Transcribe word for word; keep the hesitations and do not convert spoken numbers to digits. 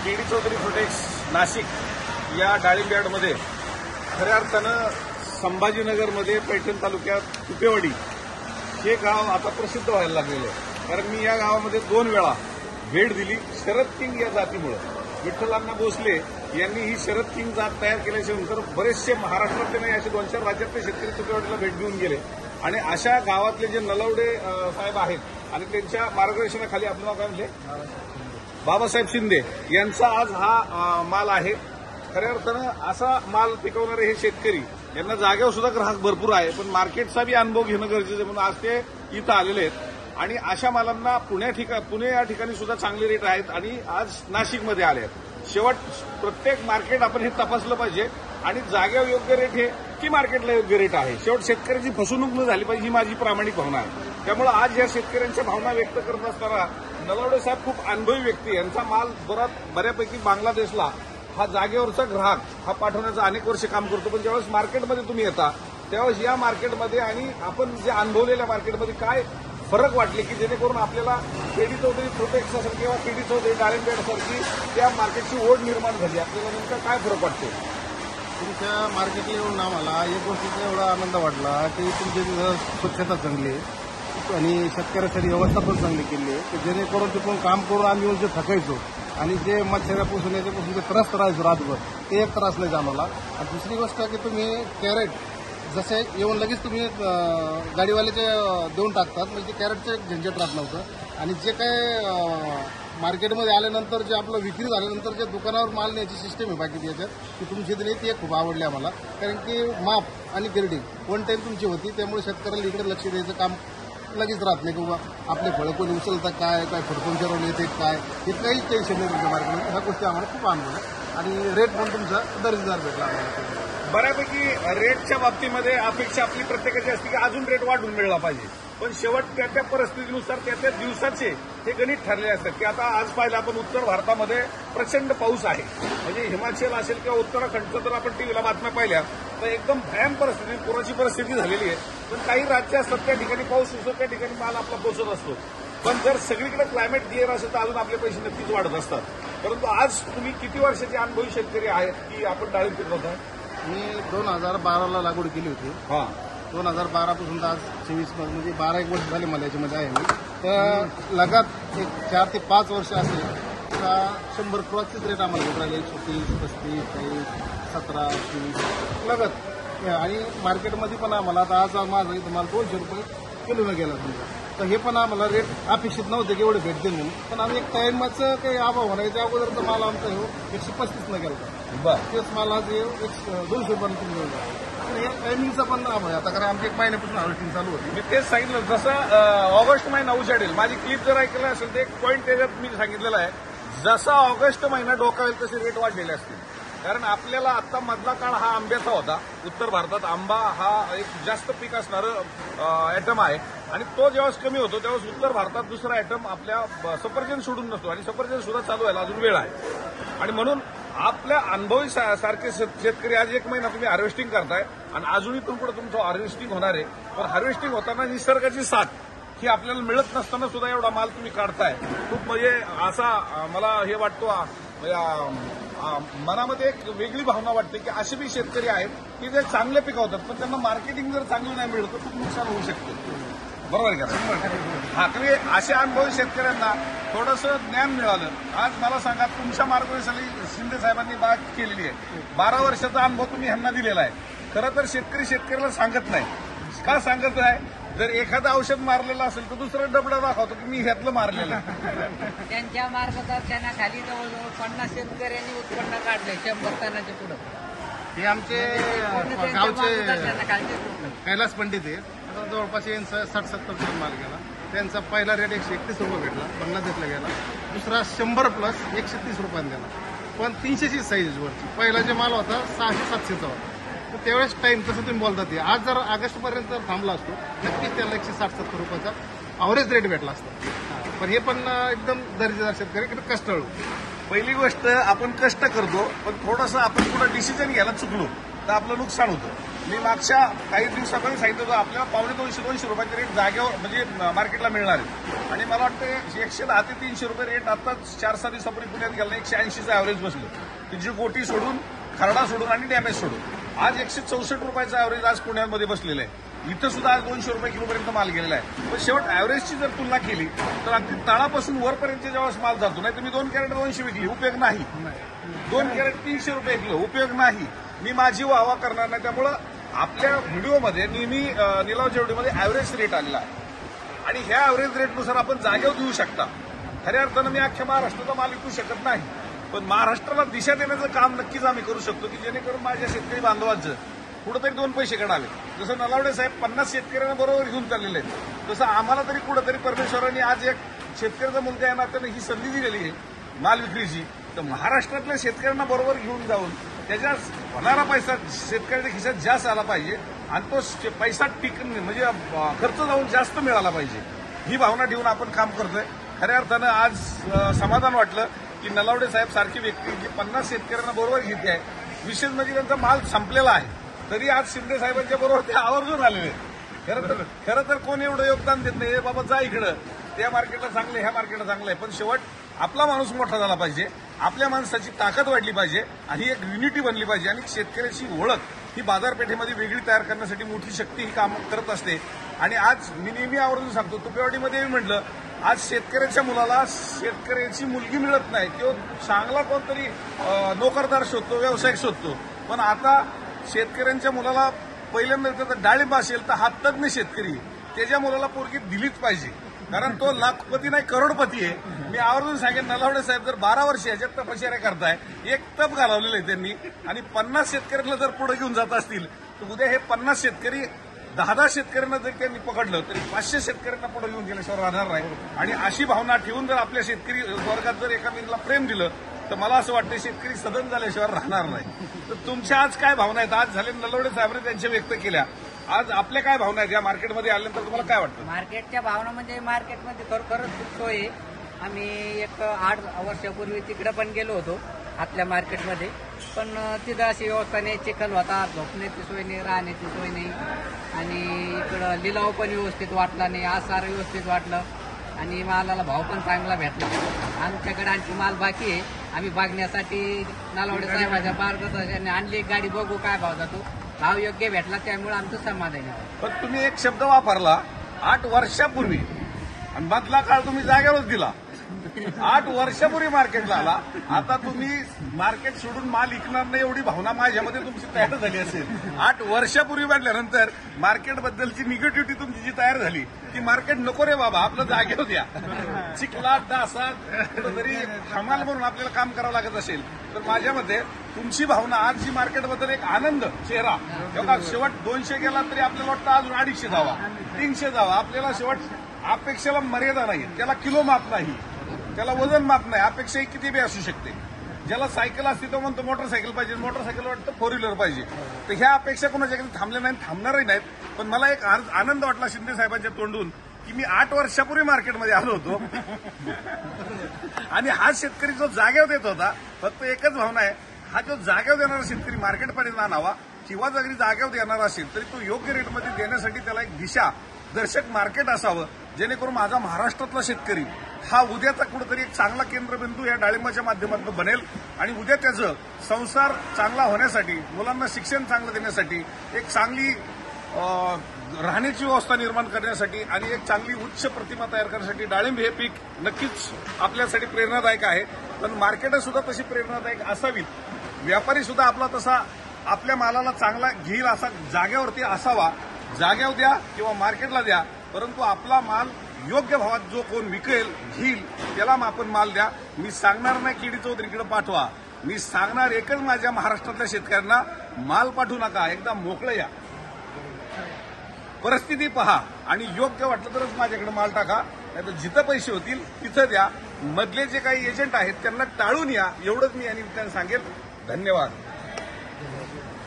KD Chaudhari प्रोटेक्स Nashik या डाळिंब यार्डमध्ये खऱ्या अर्थानं संभाजीनगरमध्ये पैठण तालुक्यात कुपेवाडी हे गाव आता प्रसिद्ध व्हायला लागलेलं आहे. कारण मी या गावामध्ये दोन वेळा भेट दिली शरद किंग या जातीमुळे. विठ्ठलांना भोसले यांनी ही शरद किंग जात तयार केल्याच्या नंतर बरेचसे महाराष्ट्रातले नाही असे दोन चार राज्यातले शेतकरी कुपेवाडीला भेट देऊन गेले आणि अशा गावातले जे नलवडे साहेब आहेत आणि त्यांच्या मार्गदर्शनाखाली आपलं नाव काय म्हणले बाबासाहेब शिंदे यांचा आज हा माल आहे. खऱ्या अर्थानं असा माल पिकवणारे हे शेतकरी यांना जागेवर सुद्धा ग्राहक भरपूर आहे, पण मार्केटचा बी अनुभव घेणं गरजेचं आहे. म्हणून आज ते इथं आलेले आहेत आणि अशा मालांना पुण्या ठिकाणी पुणे या ठिकाणी सुद्धा चांगले रेट आहेत आणि आज नाशिकमध्ये आले आहेत. शेवट प्रत्येक मार्केट आपण हे तपासलं पाहिजे आणि जागेवर योग्य रेट हे की मार्केटला योग्य रेट आहे. शेवट शेतकऱ्याची फसवणूक न झाली पाहिजे ही माझी प्रामाणिक भावना आहे. त्यामुळे आज या शेतकऱ्यांच्या भावना व्यक्त करत असताना नलवडे साहेब खूप अनुभवी व्यक्ती, यांचा माल बराच बऱ्यापैकी बांगलादेशला हा जागेवरचा ग्राहक हा पाठवण्याचं अनेक वर्ष काम करतो. पण ज्यावेळेस मार्केटमध्ये तुम्ही येता त्यावेळेस या मार्केटमध्ये आणि आपण जे अनुभवलेल्या मार्केटमध्ये काय फरक वाटले की जेणेकरून आपल्याला केडी चौधरी प्रोटेक्स असेल किंवा केडी चौधरी डाळिंब यार्डसारखी त्या मार्केटची ओढ निर्माण झाली, आपल्याला नेमका काय फरक वाटतो? तुमच्या मार्केटला येऊन आम्हाला एक गोष्टीचा एवढा आनंद वाटला की तुमची स्वच्छता चांगली आहे आणि शेतकऱ्यासाठी व्यवस्था पण चांगली केली आहे की जेणेकरून तिकडून काम करून आम्ही जे थकायचो आणि जे मच्छरापासून याच्यापासून जे त्रास राहायचो रातभर ते एक त्रास नाही जाणवला. आणि दुसरी गोष्ट की तुम्ही कॅरेट जसे येऊन लगेच तुम्ही गाडीवाल्याचे देऊन टाकतात म्हणजे ते कॅरेटचं झंझट राहत नव्हतं. आणि जे काय मार्केटमध्ये आल्यानंतर जे आपलं विक्री झाल्यानंतर जे दुकानावर माल न्यायची सिस्टम आहे बाकी त्याच्यात ती तुमची दिली ती एक खूप आवडली आम्हाला. कारण की माप आणि गिरडिंग वन टाईम तुमची होती त्यामुळे शेतकऱ्याला इकडे लक्ष द्यायचं काम लगेच राहत नाही की बाबा आपले फळं कोणी उचलतात काय काय फडकून रोल येते काय हे काहीच टेन्शन नाही तुमच्या मार्केटमध्ये. ह्या गोष्टी आम्हाला खूप अनुभव आहे आणि रेट पण तुमचा दर्जेदार भेटला आम्हाला. बऱ्यापैकी रेटच्या बाबतीमध्ये अपेक्षा आपली प्रत्येकाची असते की अजून रेट वाढून मिळला पाहिजे, पण शेवट त्या त्या परिस्थितीनुसार त्या त्या दिवसाचे हे गणित ठरले असतात. की आता आज पाहिलं आपण उत्तर भारतामध्ये प्रचंड पाऊस आहे, म्हणजे हिमाचल असेल किंवा उत्तराखंडचं तर आपण टीव्हीला बातम्या पाहिल्या तर एकदम भयान परिस्थिती पुराची परिस्थिती झालेली आहे. पण काही राज्य असतात त्या ठिकाणी पाऊस असतो त्या ठिकाणी माल आपला पोहोचत असतो. पण जर सगळीकडे क्लायमेट क्लिअर असेल तर अजून आपले पैसे नक्कीच वाढत असतात. परंतु आज तुम्ही किती वर्षाचे अनुभवी शेतकरी आहेत की आपण डाळिंब पिकवता? मी दोन हजार बाराला लागवड केली होती. हा दोन हजार बारा पासून तर आज चोवीस म्हणजे बारा एक वर्ष झाले मला याच्यामध्ये आहे मी. तर लगात एक चार ते पाच वर्ष असेल का शंभर क्रॉसचेच रेट आम्हाला भेट राहिले एकशे तीस पस्तीस चाळीस सतरा तीस लगत. आणि मार्केटमध्ये पण आम्हाला आता आज माझा इथं माल दोनशे रुपये किलोनं गेला समजा. तर हे पण आम्हाला रेट अपेक्षित नव्हते की एवढे भेटतील म्हणून, पण आम्ही एक टाइमाचं काही अभाव होण्याच्या अगोदरचा माल आमचा हे एकशे पस्तीसनं गेला होता. तेच माल आज एक दोनशे रुपयानं तुम्ही मिळतो. या टायमिंगचा पण अभाव आहे आता, कारण आमची एक महिन्यापासून हार्वेस्टिंग चालू होती. मी तेच सांगितलं जसं ऑगस्ट महिना उजाडेल, माझी क्लिप जर ऐकलं असेल तर एक पॉईंट त्याच्यात मी सांगितलेला आहे जसा ऑगस्ट महिना डोकावेल तसे रेट वाढलेले असतील. कारण आपल्याला आता मधला काळ हा आंब्याचा होता. उत्तर भारतात आंबा हा एक जास्त पीक असणारं आयटम आहे आणि तो जेव्हा कमी होतो त्यावेळेस उत्तर भारतात दुसरा आयटम आपल्या सफरचंद सोडून नसतो आणि सफरचंद सुद्धा चालू व्हायला अजून वेळ आहे. आणि म्हणून आपल्या अनुभवी सारखे शेतकरी आज एक महिना तुम्ही हार्वेस्टिंग करताय आणि अजूनही पुढे तुमचं हार्वेस्टिंग होणार आहे. पण हार्वेस्टिंग होताना निसर्गाची साथ ही आपल्याला मिळत नसताना सुद्धा एवढा माल तुम्ही काढताय. खूप म्हणजे असा मला हे वाटतो मनामध्ये एक वेगळी भावना वाटते की असे बी शेतकरी आहेत की जे चांगले पिकवतात पण त्यांना मार्केटिंग जर चांगलं नाही मिळत तर खूप नुकसान होऊ शकते. बरोबर आहे का? हा, तुम्ही अशा अनुभवी शेतकऱ्यांना थोडंसं ज्ञान मिळालं. आज मला सांगा तुमच्या मार्गदर्शनाखाली शिंदे साहेबांनी बाग केलेली आहे. बारा वर्षाचा अनुभव तुम्ही ह्यांना दिलेला आहे. खरं तर शेतकरी शेतकऱ्याला सांगत नाही. का सांगत नाही? जर एखादं औषध मारलेलं असेल तर दुसरं डबडा दाखवतो की मी ह्यातलं मारलेलं. त्यांच्या मार्गदर्शनाखाली जवळजवळ पन्नास शेतकऱ्यांनी उत्पन्न काढले शंभर टनाच्या पुढं. हे आमचे गावचे कैलास पंडित आहेत. आता जवळपास यांचा साठ सत्तर टन माल गेला. त्यांचा पहिला रेट एकशे एकतीस रुपये भेटला बांगलादेशला गेला. दुसरा शंभर प्लस एकशे तीस रुपयाने गेला. पण तीनशेची साईज वरची पहिला जे माल होता सहाशे सातशेचा होता. तर त्यावेळेस टाईम तसं तुम्ही बोलतात ते आज जर ऑगस्टपर्यंत थांबला असतो नक्कीच त्याला एकशे साठ सत्तर रुपयाचा अवरेज रेट भेटला असता. पण हे पण एकदम दर्जेदार शेतकरी कष्टाळू. पहिली गोष्ट आपण कष्ट करतो पण थोडंसं आपण पुढे डिसिजन घ्यायला चुकलो तर आपलं नुकसान होतं. मी मागच्या काही दिवसापर्यंत सांगितलं होतं आपल्याला पावणे दोनशे दोनशे रुपयाचे रेट जागेवर म्हणजे मार्केटला मिळणार आहे आणि मला वाटतं एकशे दहा ते तीनशे रुपये रेट आता चार सहा दिवसापूर्वी पुण्यात गेला एकशे ऐंशीचं ॲव्हरेज बसलं ती जी गोटी सोडून खरडा सोडून आणि डॅमेज सोडून आज एकशे चौसष्ट रुपयाचा ॲव्हरेज आज पुण्यामध्ये बसलेलं आहे. इथं सुद्धा आज दोनशे रुपये किलोपर्यंत माल गेलेला आहे. पण शेवट ॲव्हरेजची जर तुलना केली तर अगदी तळापासून वरपर्यंत जेव्हा माल जातो नाही तर मी दोन कॅरेट दोनशे विकली उपयोग नाही, दोन कॅरेट तीनशे रुपये विकलं उपयोग नाही. मी माझी वाहवा करणार नाही. त्यामुळं आपल्या व्हिडिओमध्ये नेहमी निलावच्या व्हिडिओमध्ये ॲव्हरेज रेट आलेला आहे आणि ह्या ॲव्हरेज रेटनुसार आपण जागेवर देऊ शकता. खऱ्या अर्थानं मी अख्ख्या महाराष्ट्राचा माल विकू शकत नाही, पण महाराष्ट्राला दिशा देण्याचं काम नक्कीच आम्ही करू शकतो की जेणेकरून माझ्या शेतकरी बांधवांचं कुठंतरी दोन पैसे काढावे. जसं नलावडे साहेब पन्नास शेतकऱ्यांना बरोबर घेऊन चाललेले आहेत तसं आम्हाला तरी कुठंतरी परमेश्वरांनी आज एक शेतकऱ्याचा मुलगा आहे ना त्यानं ही संधी दिलेली आहे माल विक्रीची. तर महाराष्ट्रातल्या शेतकऱ्यांना बरोबर घेऊन जाऊन त्याच्या होणारा पैसा शेतकऱ्याच्या खिशात जास्त आला पाहिजे आणि तो पैसा टिक म्हणजे खर्च जाऊन जास्त मिळाला पाहिजे ही भावना ठेवून आपण काम करतोय. खऱ्या अर्थानं आज समाधान वाटलं की नलावडे साहेब सारखी व्यक्ती जी पन्नास शेतकऱ्यांना बरोबर घेते आहे, विशेष म्हणजे त्यांचा माल संपलेला आहे तरी आज शिंदे साहेबांच्या बरोबर ते आवर्जून आलेले. खरं तर खरं तर कोण एवढं योगदान देत नाही, बाबा जा इकडं त्या मार्केटला चांगलं ह्या मार्केटला चांगलं आहे. पण शेवट आपला माणूस मोठा झाला पाहिजे, आपल्या माणसाची ताकद वाढली पाहिजे आणि एक युनिटी बनली पाहिजे आणि शेतकऱ्याची ओळख ही बाजारपेठेमध्ये वेगळी तयार करण्यासाठी मोठी शक्ती ही काम करत असते. आणि आज मी नेहमी आवर्जून सांगतो तुपेवाडीमध्ये मी म्हटलं आज शेतकऱ्याच्या मुलाला शेतकऱ्याची मुलगी मिळत नाही, तो चांगला कोणतरी नोकरदार शोधतो, व्यावसायिक शोधतो. पण आता शेतकऱ्यांच्या मुलाला पहिल्यांदा त्याचा डाळिंब असेल तर हा तज्ञ शेतकरी त्याच्या मुलाला पोरगी दिलीच पाहिजे, कारण तो लाखपती नाही करोडपती आहे. मी आवर्जून सांगेन नलावडे साहेब जर बारा वर्ष याच्यात तपश्चर्या करताय, एक तप घालवलेलं आहे त्यांनी आणि पन्नास शेतकऱ्यांना जर पुढे घेऊन जात असतील तर उद्या हे पन्नास शेतकरी दहा दहा शेतकऱ्यांना जर त्यांनी पकडलं तरी पाचशे शेतकऱ्यांना पुढे घेऊन गेल्याशिवाय राहणार नाही. आणि अशी भावना ठेवून जर आपल्या शेतकरी वर्गात जर एकामेकाला प्रेम दिलं तर मला असं वाटतं शेतकरी सदन झाल्याशिवाय राहणार नाही. तर तुमच्या आज काय भावना आहेत? आज झाले नलावडे साहेबांनी त्यांच्या व्यक्त केल्या, आज आपल्या काय भावना आहेत या मार्केटमध्ये आल्यानंतर तुम्हाला काय वाटतं? मार्केटच्या भावना म्हणजे मार्केटमध्ये खरोखरच खूप सोय आहे. आम्ही एक आठ वर्षापूर्वी तिकडे पण गेलो होतो आतल्या मार्केटमध्ये, पण तिथं अशी व्यवस्था नाही, चिखल होता, झोपण्याची सोय नाही, राहण्याची सोय नाही आणि इकडं लिलाव पण व्यवस्थित वाटला नाही, आज सारं व्यवस्थित वाटलं आणि मालाला भाव पण चांगला भेटला. आमच्याकडे आणखी माल बाकी आहे, आम्ही बघण्यासाठी नलावडे साहेबांच्या मार्गदर्शनाने आणली एक गाडी, बघू काय भाव जातो. भाव योग्य भेटला त्यामुळे आमचं समाधान आहे. पण तुम्ही एक शब्द वापरला आठ वर्षापूर्वी आणि मधला काळ तुम्ही जागेवरच दिला. आठ वर्षापूर्वी मार्केटला आला, आता तुम्ही मार्केट सोडून माल विकणार नाही एवढी भावना माझ्यामध्ये तुमची तयार झाली असेल. आठ वर्षापूर्वी म्हटल्यानंतर मार्केटबद्दलची निगेटिव्हिटी तुमची जी तयार झाली ती मार्केट नको रे बाबा, आपलं जागेवर द्या. चिखलात डासात कुठंतरी हमाल म्हणून आपल्याला काम करावं लागत असेल तर माझ्या मते तुमची भावना आज जी मार्केटबद्दल एक आनंद चेहरा बघा, शेवट दोनशे गेला तरी आपल्याला वाटतं अजून अडीचशे जावा, तीनशे जावा. आपल्याला शेवट अपेक्षेला मर्यादा नाही, त्याला किलो माप नाही, त्याला वजन माप नाही, अपेक्षा ही किती बी असू शकते. ज्याला सायकल असते तो म्हणतो मोटरसायकल पाहिजे, मोटरसायकल वाटतं फोर व्हीलर पाहिजे. तर ह्या अपेक्षा कोणाच्याकडे थांबल्या नाहीत, थांबणारही नाहीत. पण मला एक आनंद वाटला शिंदे साहेबांच्या तोंडून की मी आठ वर्षापूर्वी मार्केटमध्ये आलो होतो आणि हा शेतकरी जो जागेवर देत होता, फक्त एकच भावना आहे, हा जो जागेवर देणारा शेतकरी मार्केटमध्ये आणावा किंवा जरी जागेवर देणारा असेल तरी तो योग्य रेटमध्ये देण्यासाठी त्याला एक दिशा दर्शक मार्केट असावं, जेणेकरून माझा महाराष्ट्रातला शेतकरी हा उद्याचा कुठेतरी एक चांगला केंद्रबिंदू या डाळिंबाच्या माध्यमातून बनेल आणि उद्या त्याचं संसार चांगला होण्यासाठी, मुलांना शिक्षण चांगलं देण्यासाठी, एक चांगली राहण्याची व्यवस्था निर्माण करण्यासाठी आणि एक चांगली उच्च प्रतिमा तयार करण्यासाठी डाळिंब हे पीक नक्कीच आपल्यासाठी प्रेरणादायक आहे. पण मार्केट सुद्धा तशी प्रेरणादायक असावीत, व्यापारी सुद्धा आपला तसा आपल्या मालाला चांगला घेईल असा जागेवरती असावा. जागेवर द्या किंवा मार्केटला द्या, परंतु आपला माल योग्य भावात जो कोण विकेल घेईल त्याला आपण माल द्या. मी सांगणार नाही केडी चौधरीकडे पाठवा, मी सांगणार एकच माझ्या महाराष्ट्रातल्या शेतकऱ्यांना माल पाठवू नका, एकदा मोकळं या, परिस्थिती पहा आणि योग्य वाटलं तरच माझ्याकडे माल टाका, नाही तर जिथं पैसे होतील तिथं द्या. मधले जे काही एजंट आहेत त्यांना टाळून या, एवढंच मी या निमित्तानं सांगेल. धन्यवाद.